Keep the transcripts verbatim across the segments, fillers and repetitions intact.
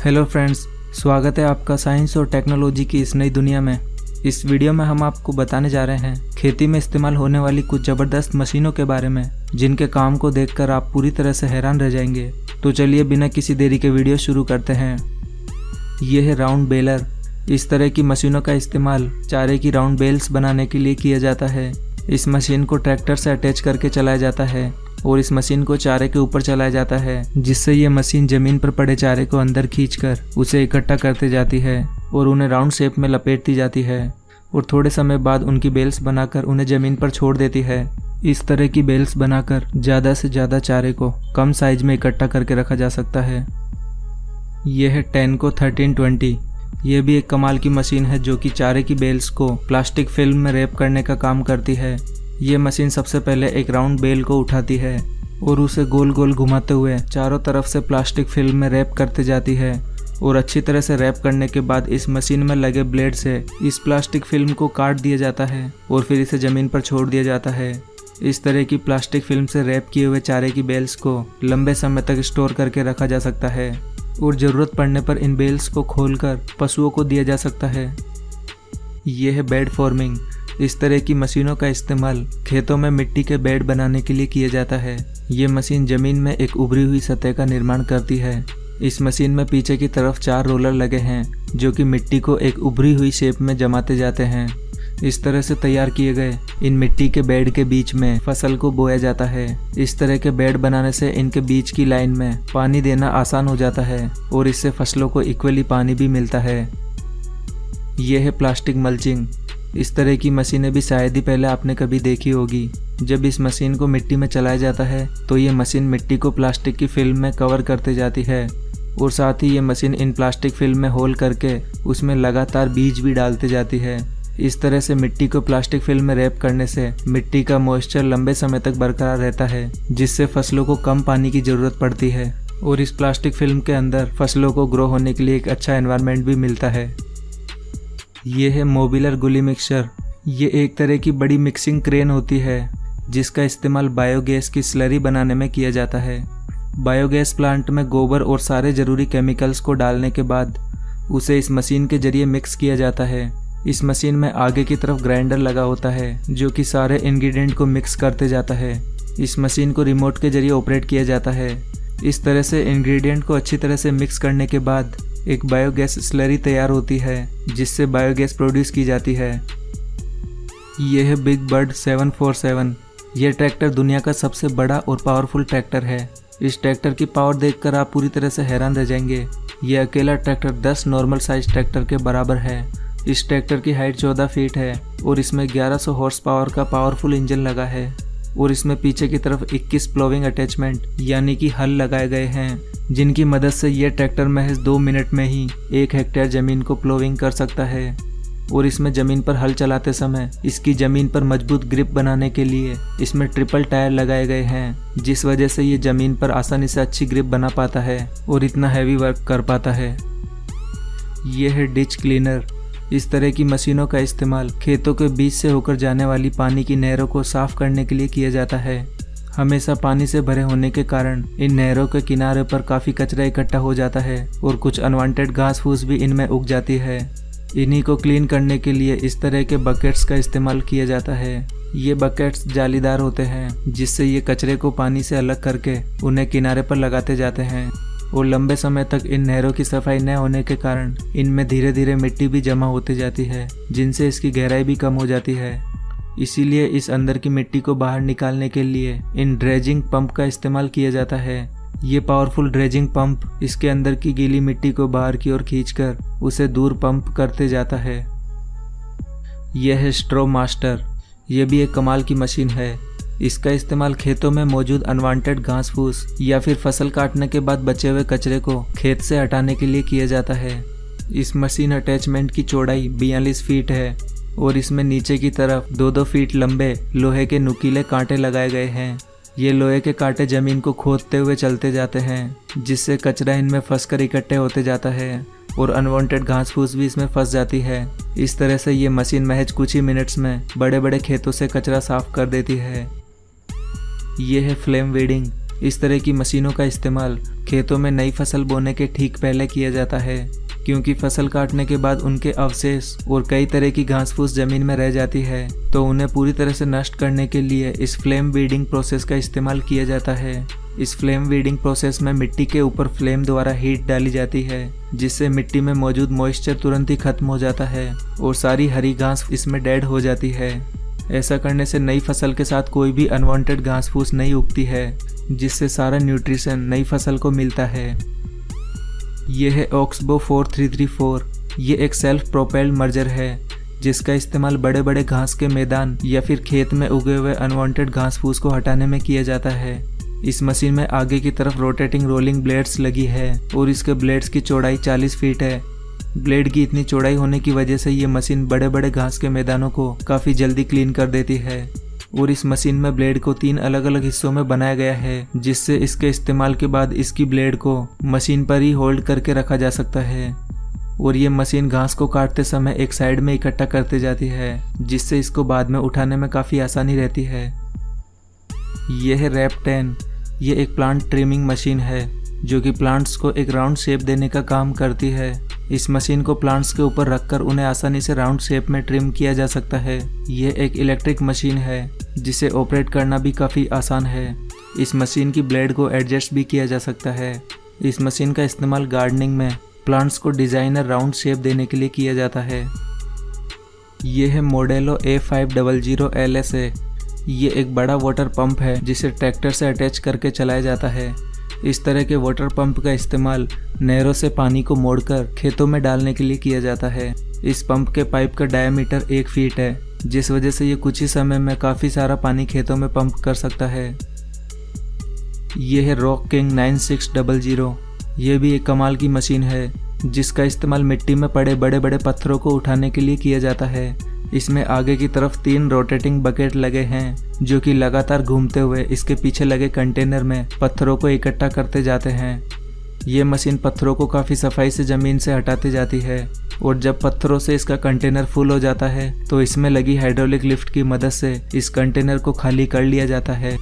Hello friends, स्वागत है आपका साइंस और टेक्नोलॉजी की इस नई दुनिया में। इस वीडियो में हम आपको बताने जा रहे हैं खेती में इस्तेमाल होने वाली कुछ ज़बरदस्त मशीनों के बारे में, जिनके काम को देखकर आप पूरी तरह से हैरान रह जाएंगे। तो चलिए बिना किसी देरी के वीडियो शुरू करते हैं। ये है राउंड बेलर। इस तरह की मशीनों का इस्तेमाल चारे की राउंड बेल्स बनाने के लिए किया जाता है। इस मशीन को ट्रैक्टर से अटैच करके चलाया जाता है और इस मशीन को चारे के ऊपर चलाया जाता है, जिससे ये मशीन जमीन पर पड़े चारे को अंदर खींचकर उसे इकट्ठा करती जाती है और उन्हें राउंड शेप में लपेटती जाती है और थोड़े समय बाद उनकी बेल्स बनाकर उन्हें जमीन पर छोड़ देती है। इस तरह की बेल्स बनाकर ज़्यादा से ज़्यादा चारे को कम साइज में इकट्ठा करके रखा जा सकता है। यह है टेनको थर्टीन ट्वेंटी। यह भी एक कमाल की मशीन है जो कि चारे की बेल्स को प्लास्टिक फिल्म में रैप करने का काम करती है। ये मशीन सबसे पहले एक राउंड बेल को उठाती है और उसे गोल गोल घुमाते हुए चारों तरफ से प्लास्टिक फिल्म में रैप करते जाती है और अच्छी तरह से रैप करने के बाद इस मशीन में लगे ब्लेड से इस प्लास्टिक फिल्म को काट दिया जाता है और फिर इसे ज़मीन पर छोड़ दिया जाता है। इस तरह की प्लास्टिक फिल्म से रैप किए हुए चारे की बेल्स को लंबे समय तक स्टोर करके रखा जा सकता है और ज़रूरत पड़ने पर इन बेल्स को खोलकर पशुओं को दिया जा सकता है। यह है बेड फॉर्मिंग। इस तरह की मशीनों का इस्तेमाल खेतों में मिट्टी के बेड बनाने के लिए किया जाता है। ये मशीन जमीन में एक उभरी हुई सतह का निर्माण करती है। इस मशीन में पीछे की तरफ चार रोलर लगे हैं जो कि मिट्टी को एक उभरी हुई शेप में जमाते जाते हैं। इस तरह से तैयार किए गए इन मिट्टी के बेड के बीच में फसल को बोया जाता है। इस तरह के बेड बनाने से इनके बीच की लाइन में पानी देना आसान हो जाता है और इससे फसलों को इक्वली पानी भी मिलता है। यह है प्लास्टिक मल्चिंग। इस तरह की मशीनें भी शायद ही पहले आपने कभी देखी होगी। जब इस मशीन को मिट्टी में चलाया जाता है तो ये मशीन मिट्टी को प्लास्टिक की फिल्म में कवर करते जाती है और साथ ही ये मशीन इन प्लास्टिक फिल्म में होल करके उसमें लगातार बीज भी डालते जाती है। इस तरह से मिट्टी को प्लास्टिक फिल्म में रैप करने से मिट्टी का मॉइस्चर लंबे समय तक बरकरार रहता है, जिससे फसलों को कम पानी की ज़रूरत पड़ती है और इस प्लास्टिक फिल्म के अंदर फसलों को ग्रो होने के लिए एक अच्छा एनवायरनमेंट भी मिलता है। ये है मोबिलर गुली मिक्सचर। ये एक तरह की बड़ी मिक्सिंग क्रेन होती है जिसका इस्तेमाल बायोगैस की स्लरी बनाने में किया जाता है। बायोगैस प्लांट में गोबर और सारे ज़रूरी केमिकल्स को डालने के बाद उसे इस मशीन के जरिए मिक्स किया जाता है। इस मशीन में आगे की तरफ ग्राइंडर लगा होता है जो कि सारे इंग्रेडिएंट को मिक्स करते जाता है। इस मशीन को रिमोट के जरिए ऑपरेट किया जाता है। इस तरह से इंग्रेडिएंट को अच्छी तरह से मिक्स करने के बाद एक बायोगैस स्लरी तैयार होती है जिससे बायोगैस प्रोड्यूस की जाती है। यह है big bird seven four seven. यह ट्रैक्टर दुनिया का सबसे बड़ा और पावरफुल ट्रैक्टर है। इस ट्रैक्टर की पावर देखकर आप पूरी तरह से हैरान रह जाएंगे। यह अकेला ट्रैक्टर दस नॉर्मल साइज ट्रैक्टर के बराबर है। इस ट्रैक्टर की हाइट चौदह फीट है और इसमें ग्यारह सौ हॉर्स पावर का पावरफुल इंजन लगा है और इसमें पीछे की तरफ इक्कीस प्लोविंग अटैचमेंट यानी कि हल लगाए गए हैं, जिनकी मदद से यह ट्रैक्टर महज दो मिनट में ही एक हेक्टेयर ज़मीन को प्लोविंग कर सकता है। और इसमें ज़मीन पर हल चलाते समय इसकी ज़मीन पर मजबूत ग्रिप बनाने के लिए इसमें ट्रिपल टायर लगाए गए हैं, जिस वजह से ये ज़मीन पर आसानी से अच्छी ग्रिप बना पाता है और इतना हैवी वर्क कर पाता है। यह है डिच क्लीनर। इस तरह की मशीनों का इस्तेमाल खेतों के बीच से होकर जाने वाली पानी की नहरों को साफ करने के लिए किया जाता है। हमेशा पानी से भरे होने के कारण इन नहरों के किनारे पर काफ़ी कचरा इकट्ठा हो जाता है और कुछ अनवांटेड घास फूस भी इनमें उग जाती है। इन्हीं को क्लीन करने के लिए इस तरह के बकेट्स का इस्तेमाल किया जाता है। ये बकेट्स जालीदार होते हैं जिससे ये कचरे को पानी से अलग करके उन्हें किनारे पर लगाते जाते हैं और लंबे समय तक इन नहरों की सफाई न होने के कारण इनमें धीरे धीरे मिट्टी भी जमा होती जाती है, जिनसे इसकी गहराई भी कम हो जाती है। इसीलिए इस अंदर की मिट्टी को बाहर निकालने के लिए इन ड्रेजिंग पंप का इस्तेमाल किया जाता है। ये पावरफुल ड्रेजिंग पंप इसके अंदर की गीली मिट्टी को बाहर की ओर खींचकर उसे दूर पंप करते जाता है। यह है स्ट्रॉ मास्टर। यह भी एक कमाल की मशीन है। इसका इस्तेमाल खेतों में मौजूद अनवांटेड घास फूस या फिर फसल काटने के बाद बचे हुए कचरे को खेत से हटाने के लिए किया जाता है। इस मशीन अटैचमेंट की चौड़ाई बयालीस फीट है और इसमें नीचे की तरफ दो दो फीट लंबे लोहे के नुकीले कांटे लगाए गए हैं। ये लोहे के कांटे जमीन को खोदते हुए चलते जाते हैं, जिससे कचरा इनमें फंसकर इकट्ठे होते जाता है और अनवांटेड घास फूस भी इसमें फंस जाती है। इस तरह से ये मशीन महज कुछ ही मिनट्स में बड़े बड़े खेतों से कचरा साफ कर देती है। ये है फ्लेम वीडिंग। इस तरह की मशीनों का इस्तेमाल खेतों में नई फसल बोने के ठीक पहले किया जाता है, क्योंकि फसल काटने के बाद उनके अवशेष और कई तरह की घास फूस जमीन में रह जाती है, तो उन्हें पूरी तरह से नष्ट करने के लिए इस फ्लेम वीडिंग प्रोसेस का इस्तेमाल किया जाता है। इस फ्लेम वीडिंग प्रोसेस में मिट्टी के ऊपर फ्लेम द्वारा हीट डाली जाती है, जिससे मिट्टी में मौजूद मॉइस्चर तुरंत ही खत्म हो जाता है और सारी हरी घास इसमें डेड हो जाती है। ऐसा करने से नई फसल के साथ कोई भी अनवांटेड घास फूस नहीं उगती है, जिससे सारा न्यूट्रिशन नई फसल को मिलता है। यह है Oxbo four three three four. ये एक सेल्फ प्रोपेल्ड मर्जर है, जिसका इस्तेमाल बड़े बड़े घास के मैदान या फिर खेत में उगे हुए अनवांटेड घास फूस को हटाने में किया जाता है। इस मशीन में आगे की तरफ रोटेटिंग रोलिंग ब्लेड्स लगी है और इसके ब्लेड्स की चौड़ाई चालीस फीट है। ब्लेड की इतनी चौड़ाई होने की वजह से ये मशीन बड़े बड़े घास के मैदानों को काफ़ी जल्दी क्लीन कर देती है। और इस मशीन में ब्लेड को तीन अलग अलग हिस्सों में बनाया गया है, जिससे इसके इस्तेमाल के बाद इसकी ब्लेड को मशीन पर ही होल्ड करके रखा जा सकता है। और ये मशीन घास को काटते समय एक साइड में इकट्ठा करते जाती है, जिससे इसको बाद में उठाने में काफ़ी आसानी रहती है। यह है रैप टेन। ये एक प्लांट ट्रिमिंग मशीन है, जो कि प्लांट्स को एक राउंड शेप देने का काम करती है। इस मशीन को प्लांट्स के ऊपर रखकर उन्हें आसानी से राउंड शेप में ट्रिम किया जा सकता है। यह एक इलेक्ट्रिक मशीन है, जिसे ऑपरेट करना भी काफ़ी आसान है। इस मशीन की ब्लेड को एडजस्ट भी किया जा सकता है। इस मशीन का इस्तेमाल गार्डनिंग में प्लांट्स को डिज़ाइनर राउंड शेप देने के लिए किया जाता है। यह है Modelo A five zero zero L S A. ये एक बड़ा वाटर पंप है, जिसे ट्रैक्टर से अटैच करके चलाया जाता है। इस तरह के वाटर पंप का इस्तेमाल नहरों से पानी को मोड़कर खेतों में डालने के लिए किया जाता है। इस पंप के पाइप का डायमीटर एक फीट है, जिस वजह से ये कुछ ही समय में काफ़ी सारा पानी खेतों में पंप कर सकता है। ये है Rock King nine six zero zero. ये भी एक कमाल की मशीन है, जिसका इस्तेमाल मिट्टी में पड़े बड़े बड़े पत्थरों को उठाने के लिए किया जाता है। इसमें आगे की तरफ तीन रोटेटिंग बकेट लगे हैं, जो कि लगातार घूमते हुए इसके पीछे लगे कंटेनर में पत्थरों को इकट्ठा करते जाते हैं। ये मशीन पत्थरों को काफ़ी सफाई से ज़मीन से हटाती जाती है, और जब पत्थरों से इसका कंटेनर फुल हो जाता है तो इसमें लगी हाइड्रोलिक लिफ्ट की मदद से इस कंटेनर को खाली कर लिया जाता है।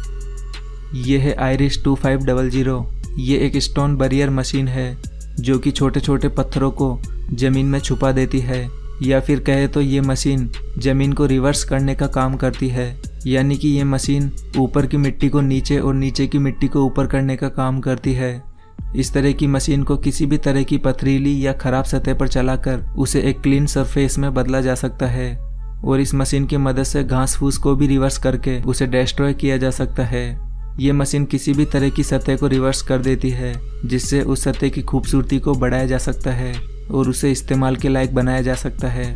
ये है Irish two five zero zero. ये एक स्टोन बैरियर मशीन है, जो कि छोटे छोटे पत्थरों को ज़मीन में छुपा देती है, या फिर कहे तो ये मशीन ज़मीन को रिवर्स करने का काम करती है। यानी कि ये मशीन ऊपर की मिट्टी को नीचे और नीचे की मिट्टी को ऊपर करने का काम करती है। इस तरह की मशीन को किसी भी तरह की पथरीली या ख़राब सतह पर चलाकर उसे एक क्लीन सरफेस में बदला जा सकता है, और इस मशीन की मदद से घास फूस को भी रिवर्स करके उसे डिस्ट्रॉय किया जा सकता है। ये मशीन किसी भी तरह की सतह को रिवर्स कर देती है, जिससे उस सतह की खूबसूरती को बढ़ाया जा सकता है और उसे इस्तेमाल के लायक बनाया जा सकता है।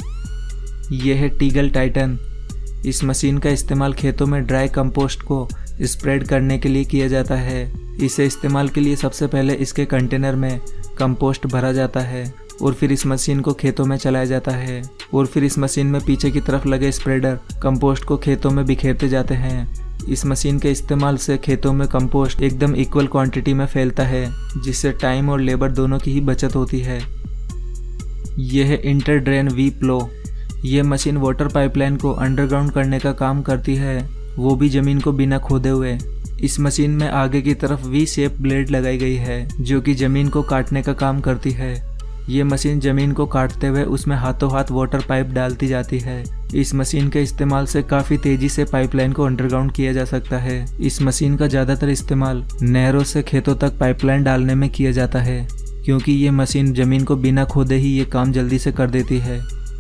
यह है टीगल टाइटन। इस मशीन का इस्तेमाल खेतों में ड्राई कंपोस्ट को स्प्रेड करने के लिए किया जाता है। इसे इस्तेमाल के लिए सबसे पहले इसके कंटेनर में कंपोस्ट भरा जाता है, और फिर इस मशीन को खेतों में चलाया जाता है, और फिर इस मशीन में पीछे की तरफ लगे स्प्रेडर कंपोस्ट को खेतों में बिखेरते जाते हैं। इस मशीन के इस्तेमाल से खेतों में कंपोस्ट एकदम इक्वल क्वांटिटी में फैलता है, जिससे टाइम और लेबर दोनों की ही बचत होती है। यह है इंटर ड्रेन वी प्लो। यह मशीन वाटर पाइपलाइन को अंडरग्राउंड करने का काम करती है, वो भी ज़मीन को बिना खोदे हुए। इस मशीन में आगे की तरफ वी शेप ब्लेड लगाई गई है, जो कि ज़मीन को काटने का काम करती है। ये मशीन ज़मीन को काटते हुए उसमें हाथों हाथ वाटर पाइप डालती जाती है। इस मशीन के इस्तेमाल से काफ़ी तेज़ी से पाइपलाइन को अंडरग्राउंड किया जा सकता है। इस मशीन का ज़्यादातर इस्तेमाल नहरों से खेतों तक पाइपलाइन डालने में किया जाता है, क्योंकि ये मशीन ज़मीन को बिना खोदे ही ये काम जल्दी से कर देती है।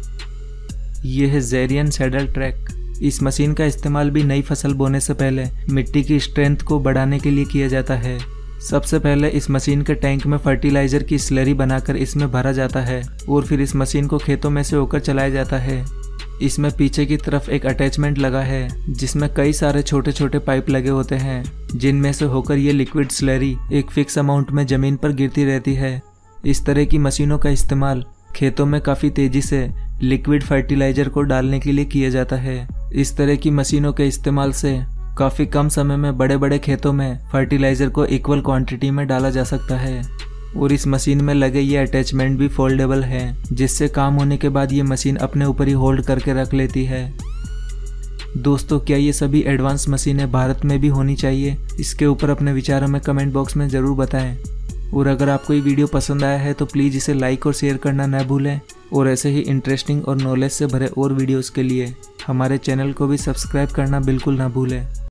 ये है ज़ेरियन सैडल ट्रैक। इस मशीन का इस्तेमाल भी नई फसल बोने से पहले मिट्टी की स्ट्रेंथ को बढ़ाने के लिए किया जाता है। सबसे पहले इस मशीन के टैंक में फर्टिलाइज़र की स्लरी बनाकर इसमें भरा जाता है, और फिर इस मशीन को खेतों में से होकर चलाया जाता है। इसमें पीछे की तरफ एक अटैचमेंट लगा है, जिसमें कई सारे छोटे छोटे पाइप लगे होते हैं, जिनमें से होकर ये लिक्विड स्लरी एक फिक्स अमाउंट में ज़मीन पर गिरती रहती है। इस तरह की मशीनों का इस्तेमाल खेतों में काफ़ी तेज़ी से लिक्विड फर्टिलाइज़र को डालने के लिए किया जाता है। इस तरह की मशीनों के इस्तेमाल से काफ़ी कम समय में बड़े बड़े खेतों में फर्टिलाइज़र को इक्वल क्वांटिटी में डाला जा सकता है। और इस मशीन में लगे ये अटैचमेंट भी फोल्डेबल हैं, जिससे काम होने के बाद ये मशीन अपने ऊपर ही होल्ड करके रख लेती है। दोस्तों, क्या ये सभी एडवांस मशीनें भारत में भी होनी चाहिए? इसके ऊपर अपने विचार हमें कमेंट बॉक्स में ज़रूर बताएं। और अगर आपको ये वीडियो पसंद आया है तो प्लीज़ इसे लाइक और शेयर करना न भूलें। और ऐसे ही इंटरेस्टिंग और नॉलेज से भरे और वीडियोस के लिए हमारे चैनल को भी सब्सक्राइब करना बिल्कुल ना भूलें।